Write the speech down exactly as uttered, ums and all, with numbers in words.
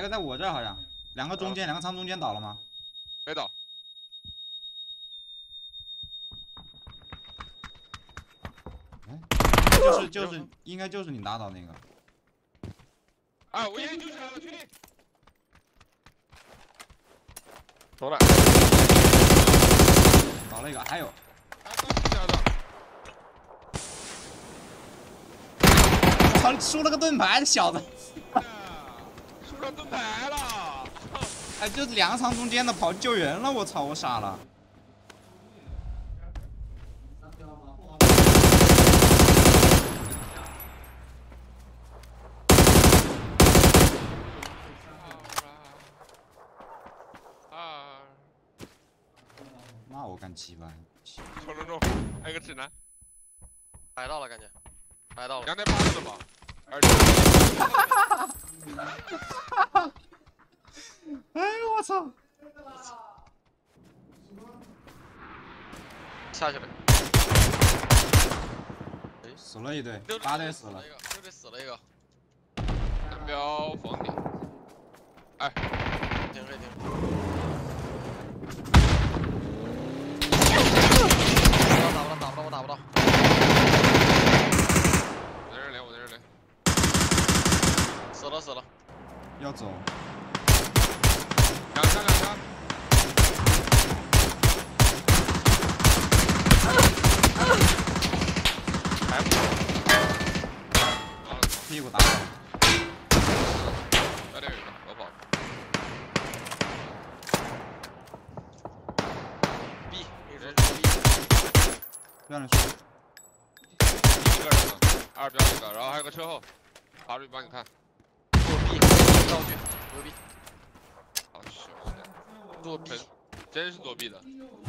在我这儿好像，两个中间，两个仓中间倒了吗？ 没倒。 哎，就是就是应该就是你打倒那个。 啊，我眼睛救起来了，确定。走了。 倒了一个，还有。 操！输了个盾牌，小子！ 输了盾牌了！ 哎，就是两个仓中间的跑救人了，我操！我傻了。 啊！ 那我干七百。 冲冲冲！还有个指南。 白到了，感觉。白到了。 刚才八个的吧？而且。 哎呦我操！ 下去了。 哎，死了一队，八队死了。 六队死了一个。 蓝标房顶。哎， 停可以停。打不到，打不到，我打不到。 我在这连，我在这连。 死了死了。 要走。 两枪两枪，还不屁股打了。 外面有一个，我跑。 B， 人是 B。 不要人说。 一个人呢，二标一个，然后还有个车后，法律帮你看。 做 B， 道具，牛逼。 好，是。 作弊， 真是作弊的。